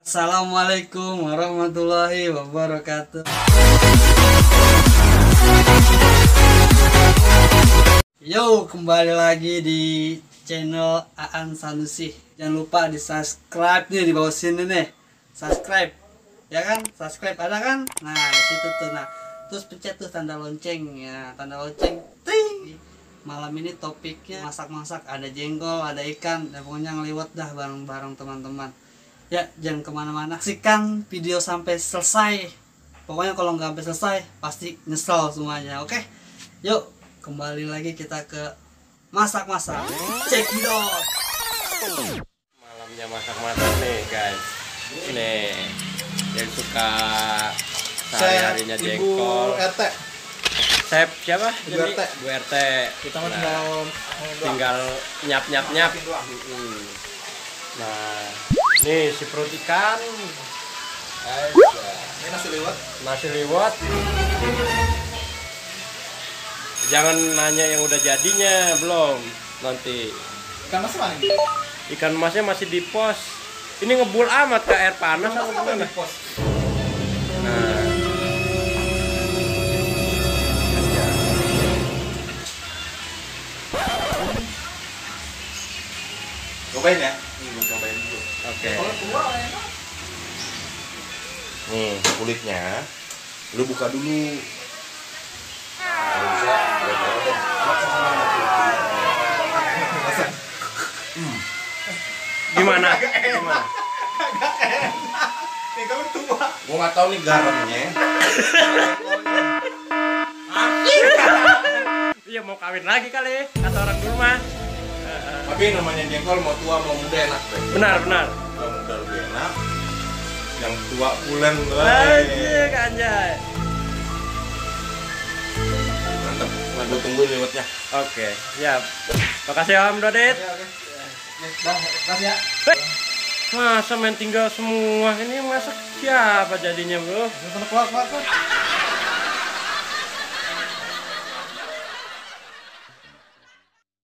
Assalamualaikum warahmatullahi wabarakatuh. Yo, kembali lagi di channel Aan Sanusi. Jangan lupa di subscribe nih di bawah sini nih. Subscribe, ya kan? Subscribe ada kan? Nah di situ tuh. Nah terus pencet tuh tanda lonceng ya, tanda lonceng. Ting. Malam ini topiknya masak-masak, ada jengkol, ada ikan, dan pokoknya ngeliwat dah bareng-bareng teman-teman. Ya jangan kemana-mana, saksikan video sampai selesai. Pokoknya kalau nggak sampai selesai pasti nyesel semuanya. Oke, yuk kembali lagi kita ke masak-masak. Check it out. Malamnya masak-masak nih guys. Nih yang suka sehari-harinya jengkol. Ibu RT. Chef siapa? Ibu RT. Bu RT. Kita mah Tinggal nyap. Nah, nih si perut ikan. Ini nasi liwet. Nasi liwet. Jangan nanya yang udah jadinya belum nanti. Ikan mas mana? Ikan emasnya masih di pos. Ini ngebul amat ke air panas atau Apa gimana? di pos? Nah. Cobain ya. Mau cobain dulu. Oke. Kalau tua enak. Nih kulitnya, lu buka dulu. Kalau bisa, Gimana? Gimana? Agak enak. Nih kamu tua. gua nggak tahu nih garamnya. Iya mau kawin lagi kali kata orang dulu mah. Tapi namanya jengkol mau tua mau muda enak deh. Benar. Kalau muda lebih enak. Yang tua pulen Anjir anjay. mantep. Nah, gua tungguin liwetnya. Oke, siap. Makasih Om Dodit. Oke. Dah, kasih ya. Masa main tinggal semua ini, masak siapa jadinya bro? Keluar.